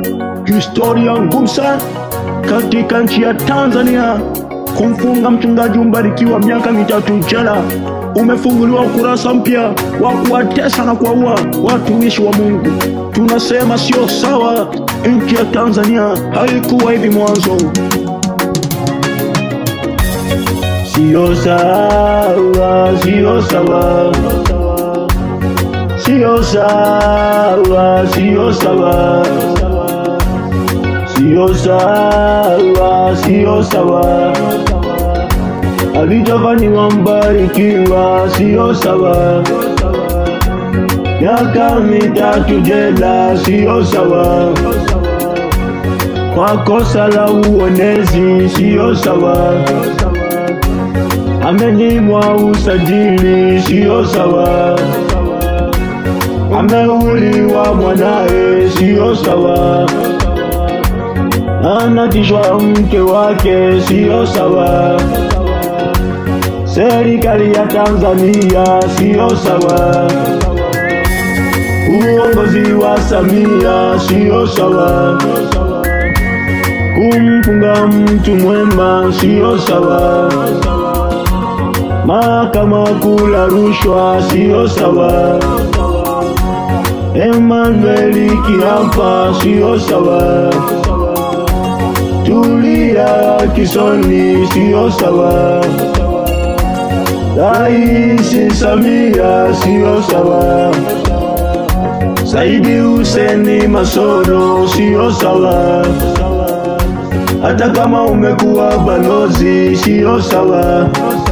Historia ngumu sana katika nchi ya Tanzania. Kumfunga mchungaji Mbarikiwa miaka 3 jela. Umefunguliwa ukurasa mpya wa kuwatesa na kuwaua watumishi wa Mungu. Tunasema sio sawa. Nchi ya Tanzania haikuwa hivi mwanzo. Sio sawa, sio sawa. Sio sawa, sio sawa. Sio sawa, sio sawa. Alichofanywa Mbarikiwa sio sawa. Miaka 3 jela sio sawa. Kwa kosa la uonezi sio sawa. Amenyimwa usajili sio sawa. Ameuliwa mwanae sio sawa. Anatishwa mke wake sio sawa. Serikali ya Tanzania sio sawa. Uongozi wa Samia sio sawa. Kumfunga mtu mwema sio sawa. Mahakama kula rushwa sio sawa. Emmanuel Kiampa sio sawa. Tulia Kisoni sio sawa. Rais Samia sio sawa. Saidi Hussein Masoro sio sawa. Hata kama umekuwa balozi sio sawa.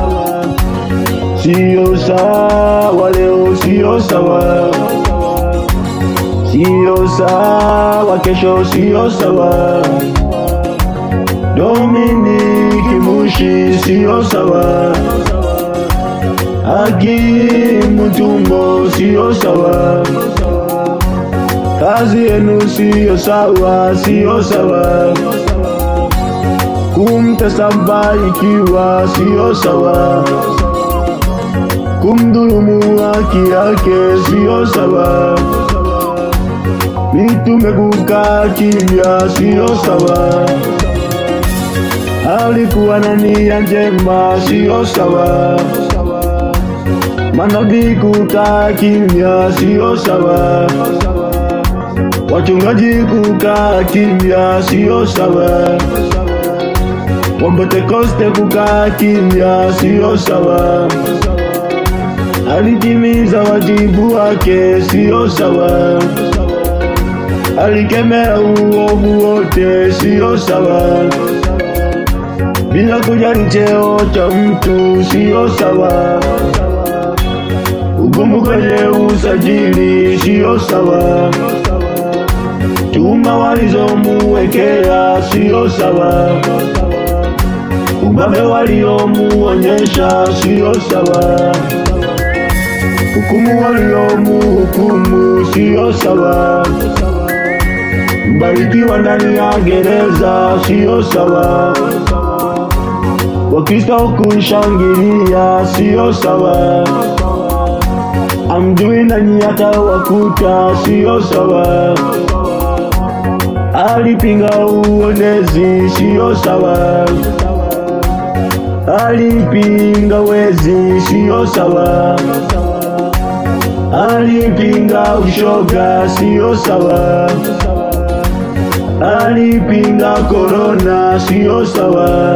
Sio sawa leo, sio sawa. Sio sawa kesho, sio sawa. Dominic Mushi sio sawa. Hakim Mutumbo sio sawa. Kazi yenu sio sawa, sio sawa. Kumtesa Mbarikiwa sio sawa. Kumdhulumu haki yake sio sawa. Mitume kukaa kimya sio sawa. Alikuwa na nia njema sio sawa. Manabii kukaa kimya sio sawa. Wachungaji kukaa kimya sio sawa. Wapentekoste kukaa kimya sio sawa. Alitimiza wajibu wake sio sawa. Alikemea uovu wote sio sawa. Bila kujali cheo cha mtu sio sawa. Ugumu kwenye usajili sio sawa. Tuma walizomuwekea sio sawa. Ubabe waliomuonyesha sio sawa. Hukumu waliomuhukumu sio sawa. Mbarikiwa ndani ya gereza sio sawa. Wakristo kushangilia sio sawa. Amjui nani atawakuta sio sawa. Alipinga uonezi sio sawa. Alipinga wezi sio sawa. Alipinga ushoga sio sawa. Alipinga corona sio sawa.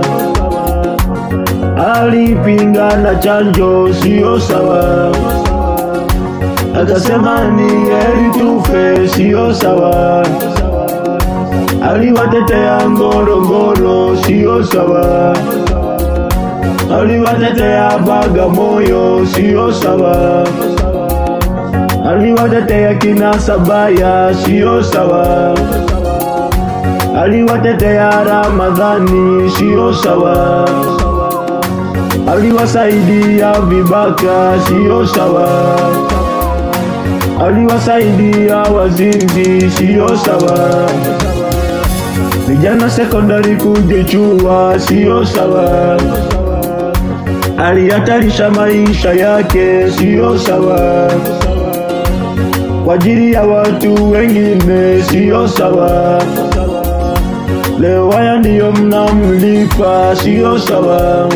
Alipinga na chanjo sio sawa. Akasema ni heri tufe sio sawa. Aliwatetea Ngorongoro sio sawa. Aliwatetea Bagamoyo sio sawa. Aliwatetea kina Sabaya sio sawa. Aliwatetea Ramadhani sio sawa. Aliwasaidia vibaka sio sawa. Aliwasaidia wazinzi sio sawa. Vijana sekondari kujichua sio sawa. Alihatarisha maisha yake sio sawa. kwa ajili ya watu wengine sio sawa. Leo haya ndiyo mnamlipa, sio sawa.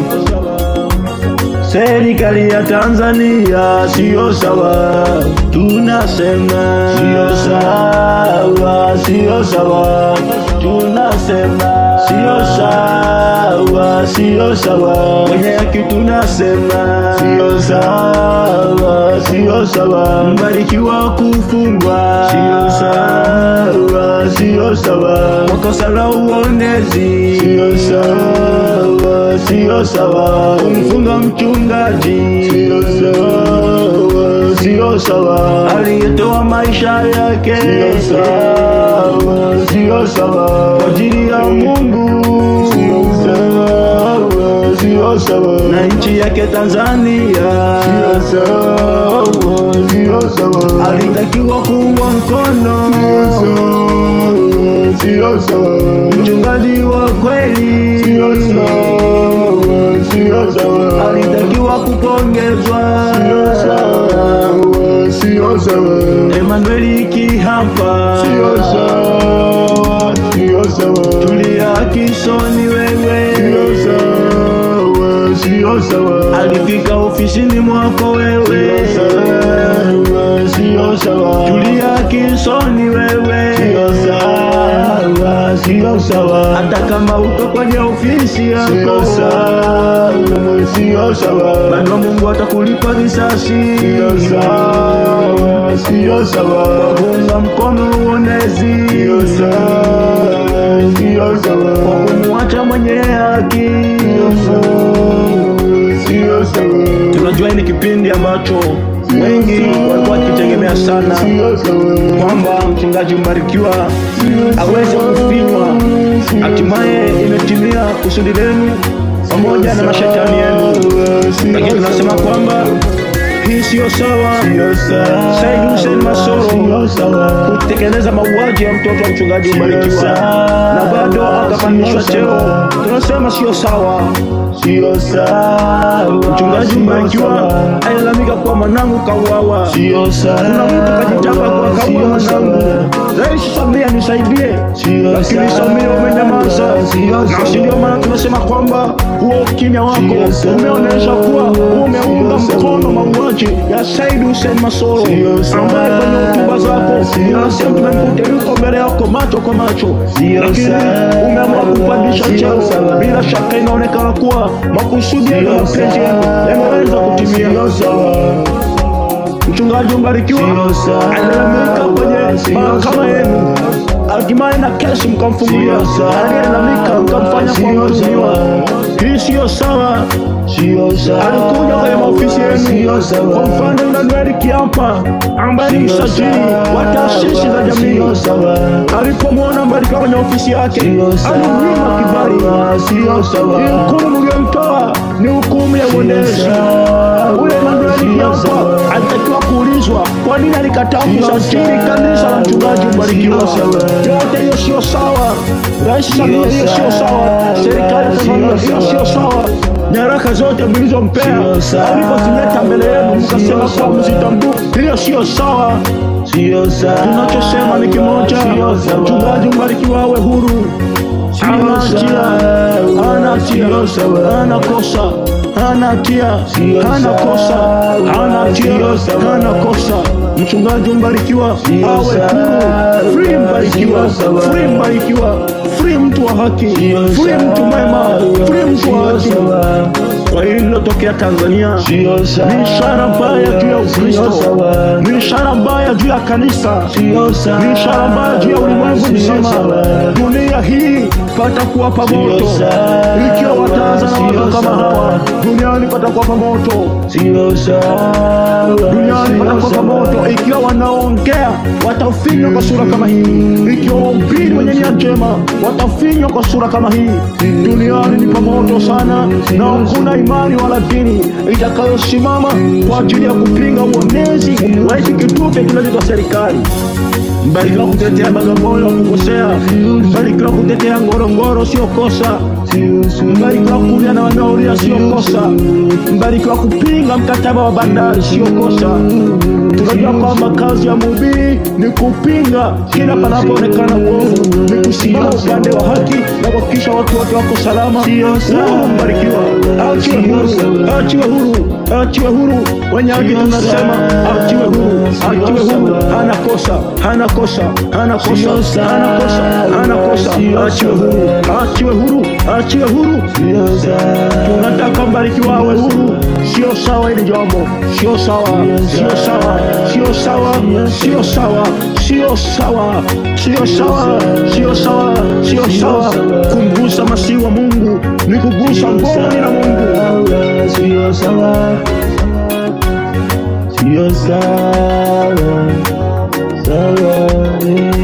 Serikali ya Tanzania sio sawa. Tunasema sio sawa, sio sawa. Tunasema sio sawa, sio sawa. Wenye haki tunasema sio sawa, sio sawa. Mbarikiwa kufungwa sio sawa, sio sawa. Makosa la uonezi sio sawa, sio sawa. Kumfunga mchungaji sio sawa, sio sawa. Aliyetoa maisha yake sio sawa, sio sawa. Kwa ajili ya Mungu sio sawa, sio sawa. Na nchi yake Tanzania sio sawa, sio sawa. Alitakiwa kuungwa mkono sio sawa. Mchungaji wa kweli sio sawa, sio sawa. Alitakiwa kupongezwa sio sawa, sio sawa. Emmanuel Kihapa sio sawa, sio sawa. Tulia Kisoni wewe sio sawa, sio sawa. Alifika ofisini mwako wewe sio sawa, sio sawa. Tulia Kisoni wewe sio sawa, sio sawa. Hata kama uko kwenye ofisi yako sio sawa, sio sawa. Bado Mungu atakulipa risasi sio sawa, sio sawa. Kuunga mkono uonezi sio sawa, sio sawa. Kumwacha mwenye haki sio sawa, sio sawa. Tunajua ni kipindi ambacho wengi walikuwa wakitegemea sana kwamba mchungaji Mbarikiwa aweze kufinywa. Hatimaye imetimia kusudi lenu pamoja na mashetani yenu. Lakini tunasema kwamba hii sio sawa. Said Hussein Masoro kutekeleza mauaji ya mtoto wa mchungaji Mbarikiwa na bado akapandishwa cheo. Tunasema sio sawa, sio sawa. Mchungaji Mbarikiwa ailalamika kwa mwanangu kauawa. Sio sawa. Kuna mtu kajitaka kwa kaua mwanangu. Rais Samia nisaidie. Lakini Samia umenyamaza. Na ndio maana tunasema kwamba huo kimya wako umeonyesha kuwa umeunga mkono mauaji ya Said Hussein Masoro, ambaye kwenye hotuba zako unasema tumemkuta yuko mbele yako macho kwa macho, lakini umeamua kupandisha cheo. Bila shaka inaonekana kuwa makusudi ya mapenzi yameweza kutimia. Mchungaji Mbarikiwa alilalamika kwenye mahakama yenu, hatimaye na kesi mkamfungulia. Alilalamika mkamfanya kwa mtuhumiwa. Hii sio sawa. Alikuja kwenye maofisi yenu. Kwa mfano Emmanuel Kihapa ambaye ni msajili wa taasisi za jamii, alipomwona Mbarikiwa kwenye ofisi yake alimnyima kibali. Hukumu mliyomtoa ni hukumu ya uonezi. Ule Emmanuel Kihapa alitakiwa kuulizwa kwa nini alikataa kusajili kanisa la mchungaji Mbarikiwa. Yote hiyo sio sawa. Rais Samia hiyo sio sawa. Serikali ya Tanzania hiyo sio sawa. Nyaraka zote mlizompea alipozileta mbele yenu mkasema kwa mzitambua, hiyo sio sawa. Tunachosema ni kimoja, mchungaji Mbarikiwa awe huru. Hana hatia, hana hatia, hana kosa, hana hatia, hana kosa, hana hatia, hana kosa. Mchungaji Mbarikiwa awe huru. Free Mbarikiwa, free Mbarikiwa, free mtu wa haki, free mtu mwema, free mtu wa haki. Kwa hili lilotokea Tanzania ni ishara mbaya juu ya Ukristo, ni ishara mbaya juu ya kanisa, ni ishara mbaya juu ya ulimwengu mzima. Dunia hii patakuwa pa moto ikiwa wataanza na watu kama hawa. Duniani patakuwa pa moto, duniani patakuwa pa moto ikiwa wanaongea watafinywa kwa sura kama hii, ikiwa wahubiri wenye nia njema watafinywa kwa sura kama hii. Duniani ni pa moto sana, na hakuna imani wala dini itakayosimama kwa ajili ya kupinga uonezi wa hiki kitufe kinachoitwa serikali. Mbarikiwa kutetea Bagamoyo kukosea, Mbarikiwa kutetea Ngorongoro sio kosa, Mbarikiwa kulia na wanaolia sio kosa. Mbarikiwa kupinga mkataba wa bandari sio kosa. Tunajua kwamba kazi ya mhubiri ni kupinga kila panapoonekana uovu, ni kusimama upande wa haki na kuhakikisha watu wote wako salama. Mbarikiwa, achiwe huru, achiwe huru, achiwe huru. Wenye haki tunasema achiwe huru, achiwe huru. Hana kosa, hana kosa, hana kosa, hana kosa, hana kosa. Achiwe huru, achiwe huru, achiwe huru. Tunataka Mbarikiwa awe huru. Sio sawa hili jambo, sio sawa, sio sawa, sio sawa, sio sawa, sio sawa, sio sawa, sio sawa, sio sawa. Kumgusa Masihi wa Mungu ni kugusa ngome la Mungu. Sio sawa, sio sawa, sawa.